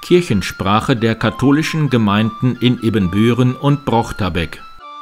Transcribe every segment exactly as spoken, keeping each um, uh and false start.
Kirchensprache der katholischen Gemeinden in Ibbenbüren und Brochterbeck.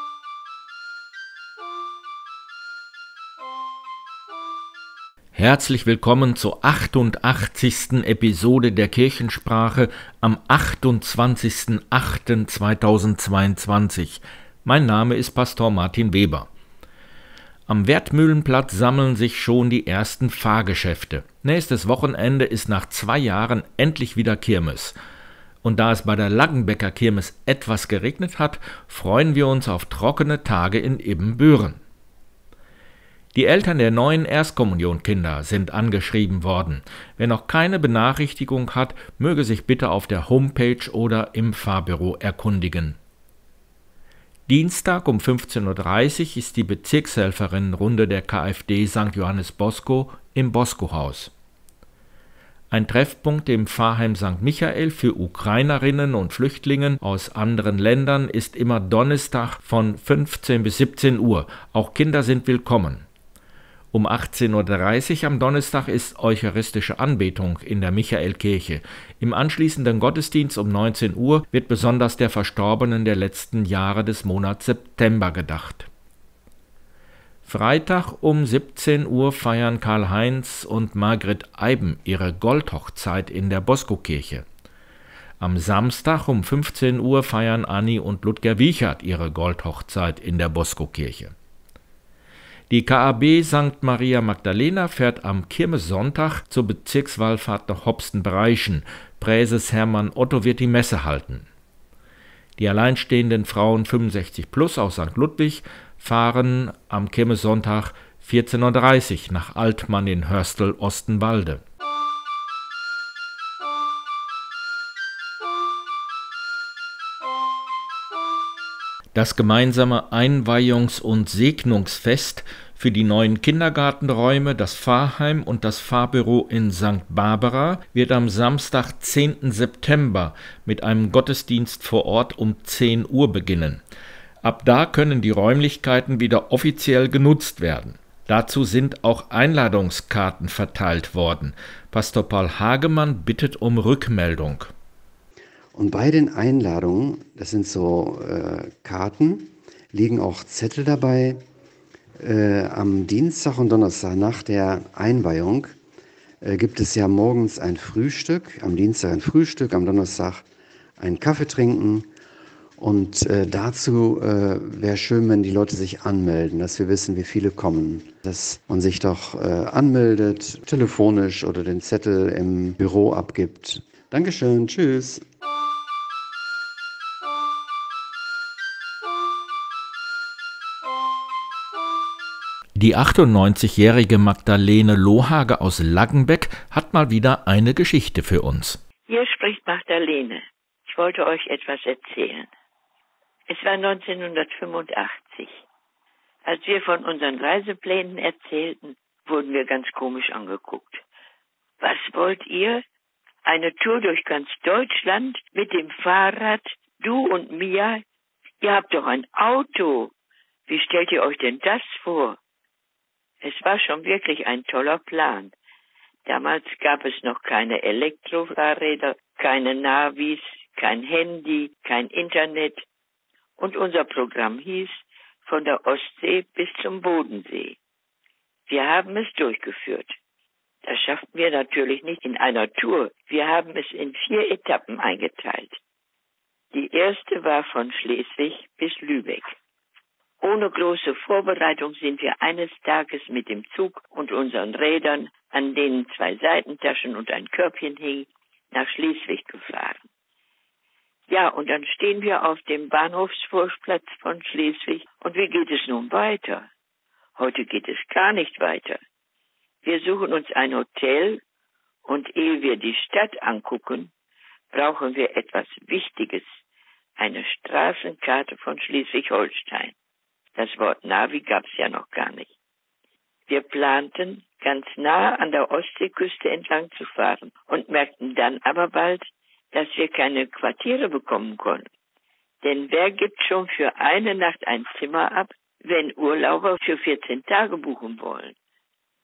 Herzlich willkommen zur achtundachtzigsten Episode der Kirchensprache am achtundzwanzigsten achten zweitausendzweiundzwanzig. Mein Name ist Pastor Martin Weber. Am Wertmühlenplatz sammeln sich schon die ersten Fahrgeschäfte. Nächstes Wochenende ist nach zwei Jahren endlich wieder Kirmes. Und da es bei der Laggenbecker Kirmes etwas geregnet hat, freuen wir uns auf trockene Tage in Ibbenbüren. Die Eltern der neuen Erstkommunionkinder sind angeschrieben worden. Wer noch keine Benachrichtigung hat, möge sich bitte auf der Homepage oder im Fahrbüro erkundigen. Dienstag um fünfzehn Uhr dreißig ist die Bezirkshelferinnenrunde der KfD Sankt Johannes Bosco im Bosco-Haus. Ein Treffpunkt im Pfarrheim Sankt Michael für Ukrainerinnen und Flüchtlinge aus anderen Ländern ist immer Donnerstag von fünfzehn bis siebzehn Uhr. Auch Kinder sind willkommen. Um achtzehn Uhr dreißig am Donnerstag ist eucharistische Anbetung in der Michaelkirche. Im anschließenden Gottesdienst um neunzehn Uhr wird besonders der Verstorbenen der letzten Jahre des Monats September gedacht. Freitag um siebzehn Uhr feiern Karl-Heinz und Margret Eiben ihre Goldhochzeit in der Bosco-Kirche. Am Samstag um fünfzehn Uhr feiern Anni und Ludger Wiechert ihre Goldhochzeit in der Bosco-Kirche. Die K A B Sankt Maria Magdalena fährt am Kirmessonntag zur Bezirkswallfahrt nach Hopsten-Breichen. Präses Hermann Otto wird die Messe halten. Die alleinstehenden Frauen fünfundsechzig plus aus Sankt Ludwig fahren am Kirmessonntag vierzehn Uhr dreißig nach Altmann in Hörstel-Ostenwalde. Das gemeinsame Einweihungs- und Segnungsfest für die neuen Kindergartenräume, das Pfarrheim und das Fahrbüro in Sankt Barbara wird am Samstag, zehnten September mit einem Gottesdienst vor Ort um zehn Uhr beginnen. Ab da können die Räumlichkeiten wieder offiziell genutzt werden. Dazu sind auch Einladungskarten verteilt worden. Pastor Paul Hagemann bittet um Rückmeldung. Und bei den Einladungen, das sind so äh, Karten, liegen auch Zettel dabei. Äh, am Dienstag und Donnerstag nach der Einweihung äh, gibt es ja morgens ein Frühstück, am Dienstag ein Frühstück, am Donnerstag einen Kaffee trinken. Und äh, dazu äh, wäre schön, wenn die Leute sich anmelden, dass wir wissen, wie viele kommen. Dass man sich doch äh, anmeldet, telefonisch oder den Zettel im Büro abgibt. Dankeschön, tschüss. Die achtundneunzigjährige Magdalene Lohage aus Laggenbeck hat mal wieder eine Geschichte für uns. Hier spricht Magdalene. Ich wollte euch etwas erzählen. Es war neunzehnhundertfünfundachtzig. Als wir von unseren Reiseplänen erzählten, wurden wir ganz komisch angeguckt. Was wollt ihr? Eine Tour durch ganz Deutschland mit dem Fahrrad? Du und Mia? Ihr habt doch ein Auto. Wie stellt ihr euch denn das vor? Es war schon wirklich ein toller Plan. Damals gab es noch keine Elektrofahrräder, keine Navis, kein Handy, kein Internet. Und unser Programm hieß von der Ostsee bis zum Bodensee. Wir haben es durchgeführt. Das schafften wir natürlich nicht in einer Tour. Wir haben es in vier Etappen eingeteilt. Die erste war von Schleswig bis Lübeck. Ohne große Vorbereitung sind wir eines Tages mit dem Zug und unseren Rädern, an denen zwei Seitentaschen und ein Körbchen hingen, nach Schleswig gefahren. Ja, und dann stehen wir auf dem Bahnhofsvorplatz von Schleswig. Und wie geht es nun weiter? Heute geht es gar nicht weiter. Wir suchen uns ein Hotel und ehe wir die Stadt angucken, brauchen wir etwas Wichtiges, eine Straßenkarte von Schleswig-Holstein. Das Wort Navi gab es ja noch gar nicht. Wir planten, ganz nah an der Ostseeküste entlang zu fahren und merkten dann aber bald, dass wir keine Quartiere bekommen konnten. Denn wer gibt schon für eine Nacht ein Zimmer ab, wenn Urlauber für vierzehn Tage buchen wollen?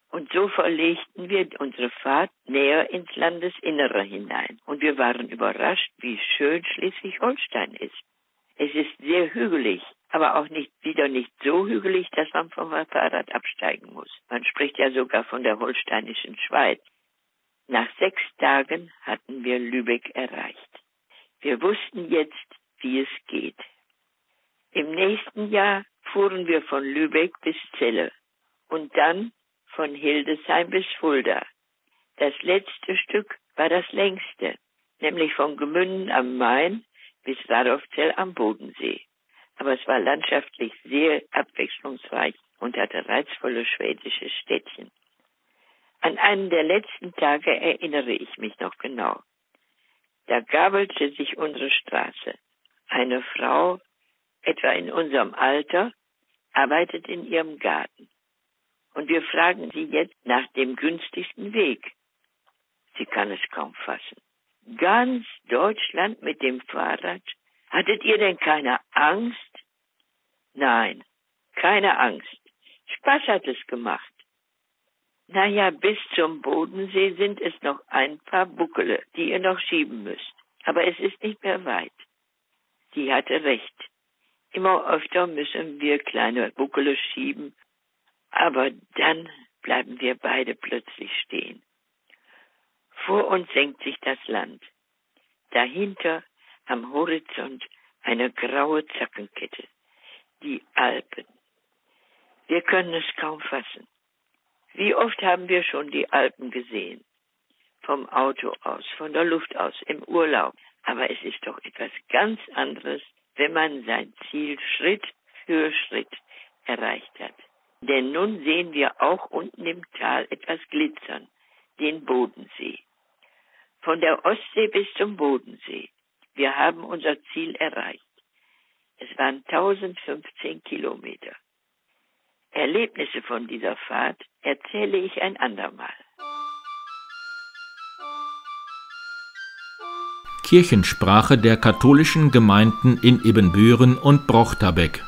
Und so verlegten wir unsere Fahrt näher ins Landesinnere hinein. Und wir waren überrascht, wie schön Schleswig-Holstein ist. Es ist sehr hügelig, aber auch nicht wieder nicht so hügelig, dass man vom Fahrrad absteigen muss. Man spricht ja sogar von der holsteinischen Schweiz. Nach sechs Tagen hatten wir Lübeck erreicht. Wir wussten jetzt, wie es geht. Im nächsten Jahr fuhren wir von Lübeck bis Celle und dann von Hildesheim bis Fulda. Das letzte Stück war das längste, nämlich von Gemünden am Main bis Radolfzell am Bodensee. Aber es war landschaftlich sehr abwechslungsreich und hatte reizvolle schwedische Städtchen. An einen der letzten Tage erinnere ich mich noch genau. Da gabelte sich unsere Straße. Eine Frau, etwa in unserem Alter, arbeitet in ihrem Garten. Und wir fragen sie jetzt nach dem günstigsten Weg. Sie kann es kaum fassen. Ganz Deutschland mit dem Fahrrad? Hattet ihr denn keine Angst? Nein, keine Angst. Spaß hat es gemacht. Naja, bis zum Bodensee sind es noch ein paar Buckele, die ihr noch schieben müsst. Aber es ist nicht mehr weit. Sie hatte recht. Immer öfter müssen wir kleine Buckele schieben, aber dann bleiben wir beide plötzlich stehen. Vor uns senkt sich das Land. Dahinter am Horizont eine graue Zackenkette. Die Alpen. Wir können es kaum fassen. Wie oft haben wir schon die Alpen gesehen? Vom Auto aus, von der Luft aus, im Urlaub. Aber es ist doch etwas ganz anderes, wenn man sein Ziel Schritt für Schritt erreicht hat. Denn nun sehen wir auch unten im Tal etwas glitzern, den Bodensee. Von der Ostsee bis zum Bodensee. Wir haben unser Ziel erreicht. Es waren tausendfünfzehn Kilometer. Erlebnisse von dieser Fahrt erzähle ich ein andermal. Kirchensprache der katholischen Gemeinden in Ibbenbüren und Brochterbeck.